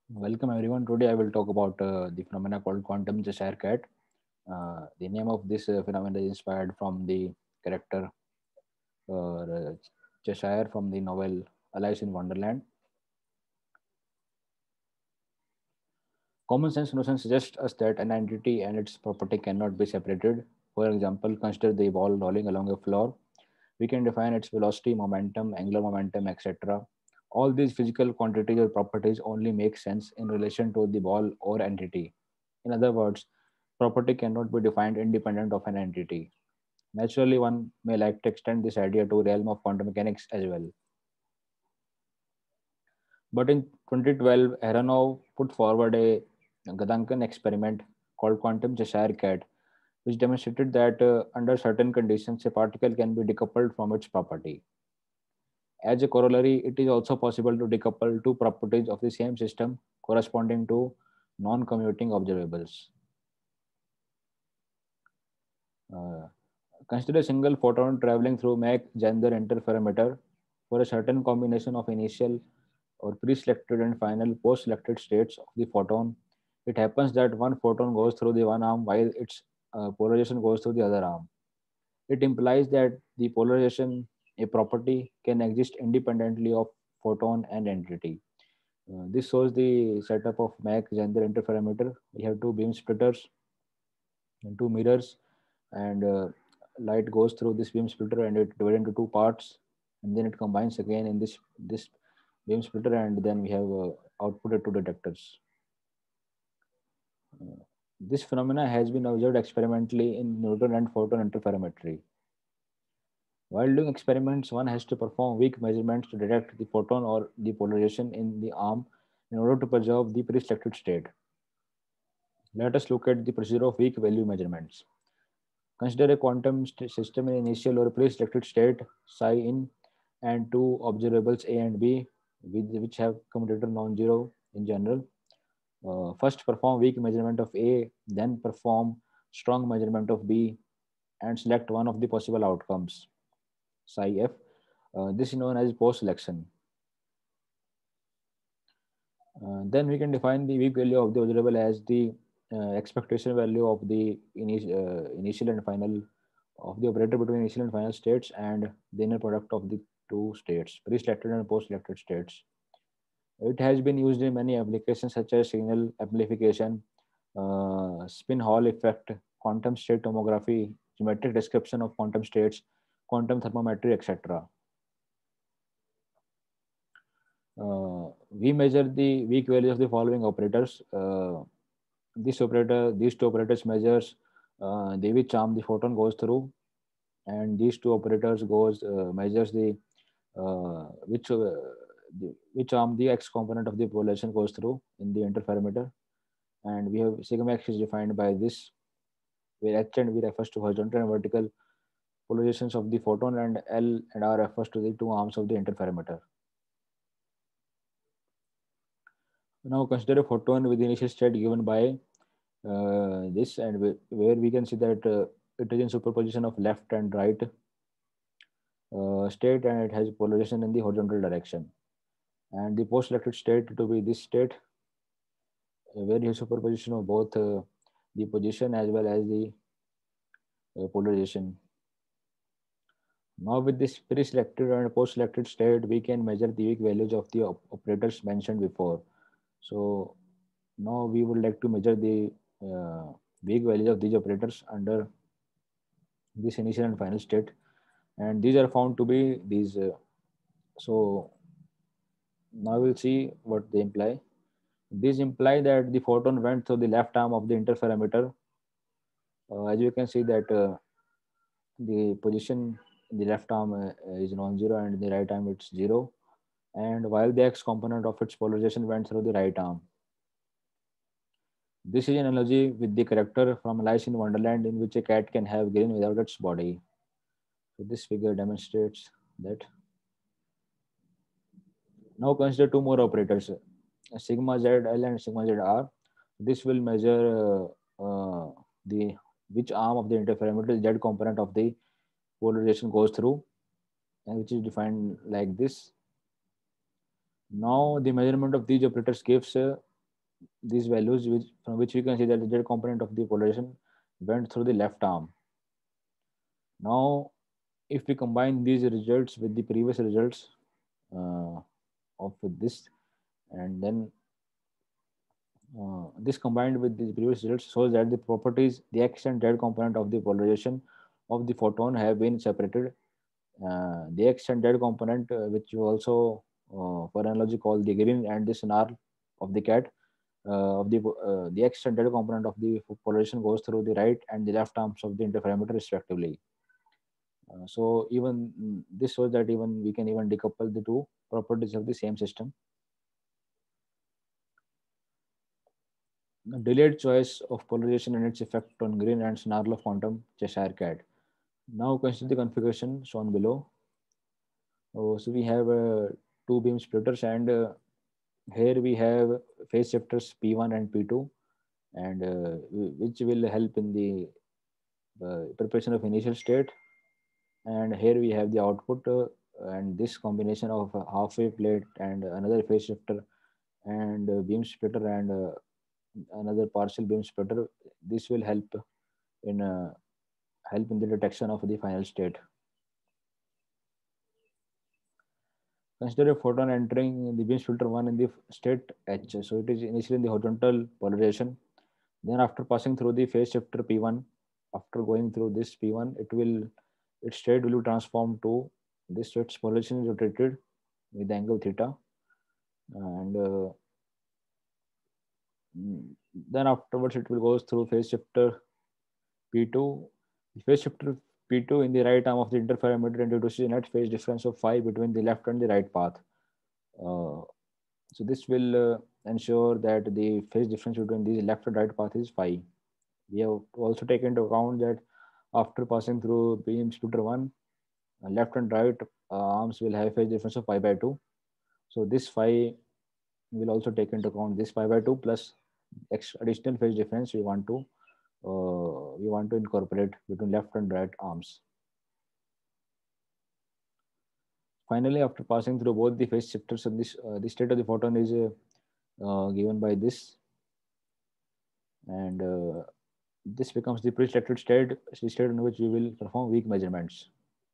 Welcome everyone. Today I will talk about the phenomena called quantum Cheshire cat. The name of this phenomena is inspired from the character Cheshire from the novel Alice in Wonderland. Common sense notion suggests us that an entity and its property cannot be separated. For example, consider the ball rolling along a floor. We can define its velocity, momentum, angular momentum, etc. All these physical quantities or properties only make sense in relation to the ball or entity. In other words, property cannot be defined independent of an entity. Naturally, one may like to extend this idea to realm of quantum mechanics as well. But in 2012, Aharonov put forward a Gadankan experiment called quantum Cheshire cat, which demonstrated that under certain conditions, a particle can be decoupled from its property. As a corollary, it is also possible to decouple two properties of the same system corresponding to non-commuting observables. Uh, Consider a single photon traveling through Mach-Zehnder interferometer for a certain combination of initial or pre-selected and final post-selected states of the photon. It happens that one photon goes through the one arm while its polarization goes through the other arm. It implies that the polarization, a property, can exist independently of photon and entity. This shows the setup of Mach-Zehnder interferometer. We have two beam splitters and two mirrors, and light goes through this beam splitter and it divided into two parts, and then it combines again in this beam splitter, and then we have outputted two detectors. This phenomena has been observed experimentally in neutron and photon interferometry. While doing experiments, one has to perform weak measurements to detect the photon or the polarization in the arm in order to preserve the pre-selected state. Let us look at the procedure of weak value measurements. Consider a quantum system in initial or pre-selected state psi in and two observables A and B, which have commutator non-zero in general. First, perform weak measurement of A, then perform strong measurement of B, and select one of the possible outcomes, psi f. This is known as post-selection. Then we can define the weak value of the observable as the expectation value of the initial and final of the operator between initial and final states and the inner product of the two states, pre-selected and post-selected states. It has been used in many applications such as signal amplification, spin Hall effect, quantum state tomography, geometric description of quantum states, quantum thermometry, etc. We measure the weak values of the following operators. These two operators measures the which arm the photon goes through, and these two operators goes measures the which arm the x component of the polarization goes through in the interferometer. And we have sigma x is defined by this, where h and v refers to horizontal and vertical polarizations of the photon, and L and R refers to the two arms of the interferometer. Now consider a photon with the initial state given by this, and where we can see that it is in superposition of left and right state, and it has polarization in the horizontal direction. And the post-selected state to be this state, where you have superposition of both the position as well as the polarization. Now with this pre-selected and post-selected state, we can measure the weak values of the operators mentioned before. So now we would like to measure the weak values of these operators under this initial and final state, and these are found to be these. So now we'll see what they imply. These imply that the photon went through the left arm of the interferometer. As you can see that the position in the left arm is non-zero, and in the right arm it's zero. And while the x component of its polarization went through the right arm. This is an analogy with the character from Alice in Wonderland, in which a cat can have green without its body. So this figure demonstrates that. Now consider two more operators, sigma ZL and sigma ZR. This will measure the which arm of the interferometer Z component of the polarization goes through, and which is defined like this. Now the measurement of these operators gives these values, which from which we can see that the z component of the polarization went through the left arm. Now, if we combine these results with the previous results uh, of this, and then this combined with the previous results shows that the properties, the x and z component of the polarization of the photon have been separated. The x and z component, which you also, for analogy, call the green and the snarl of the cat, the x and z component of the polarization goes through the right and the left arms of the interferometer respectively. So even this shows that even we can even decouple the two properties of the same system. Delayed choice of polarization and its effect on green and snarl of quantum Cheshire cat. Now consider the configuration shown below. So we have two beam splitters, and here we have phase shifters P1 and P2, and which will help in the preparation of initial state. And here we have the output, and this combination of a half wave plate and another phase shifter and beam splitter and another partial beam splitter. This will in uh, help in the detection of the final state. Consider a photon entering the beam splitter 1 in the state H. So it is initially in the horizontal polarization. Then after passing through the phase shifter P1, after going through this P1, its state will be transformed to this state's polarization is rotated with the angle theta. And then afterwards it will go through phase shifter P2. The phase shifter P2 in the right arm of the interferometer introduces a net phase difference of phi between the left and the right path. Uh, so this will ensure that the phase difference between the left and right path is phi. We have to also take into account that after passing through beam splitter 1, left and right arms will have phase difference of pi by 2. So this phi will also take into account this pi by 2 plus additional phase difference we want to incorporate between left and right arms. Finally, after passing through both the phase shifters, the state of the photon is given by this, and this becomes the pre-selected state, the state in which we will perform weak measurements.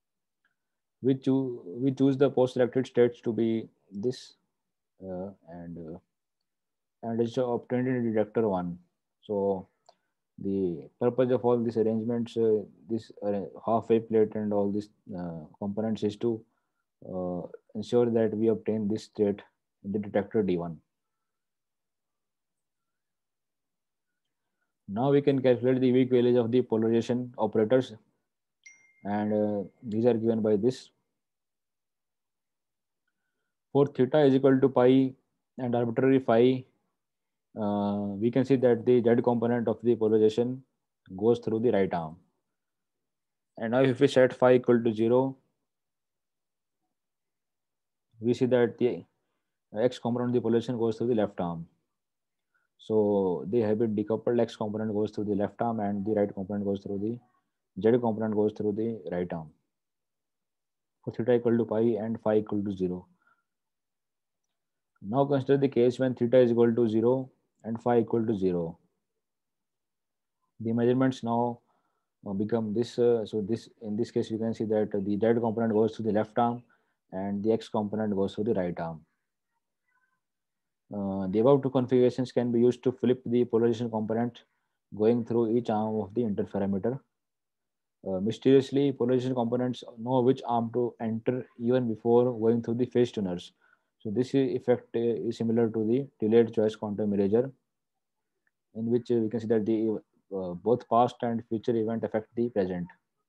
We choose the post-selected states to be this, uh, and uh, and it's obtained in detector one. So the purpose of all these arrangements, this half-wave plate and all these components is to uh, ensure that we obtain this state in the detector D1. Now we can calculate the weak values of the polarization operators, and these are given by this. For theta is equal to pi and arbitrary phi, we can see that the z component of the polarization goes through the right arm. And now if we set phi equal to 0, we see that the x component of the polarization goes through the left arm. So they have been decoupled. X component goes through the left arm and the right component goes through the z component goes through the right arm. For theta equal to pi and phi equal to 0. Now consider the case when theta is equal to 0 and phi equal to 0. The measurements now become this. So this in this case, you can see that the z component goes to the left arm and the x component goes to the right arm. The above two configurations can be used to flip the polarization component going through each arm of the interferometer. Mysteriously, polarization components know which arm to enter even before going through the phase tuners. So this effect is similar to the delayed choice quantum eraser, in which we can see that the both past and future event affect the present.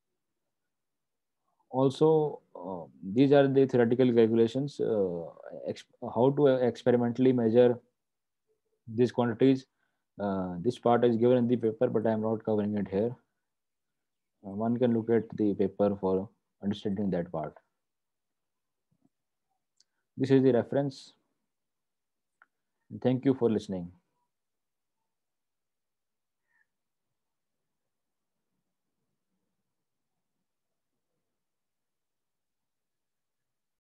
Also, these are the theoretical calculations. How to experimentally measure these quantities. This part is given in the paper, but I am not covering it here. One can look at the paper for understanding that part. This is the reference. Thank you for listening.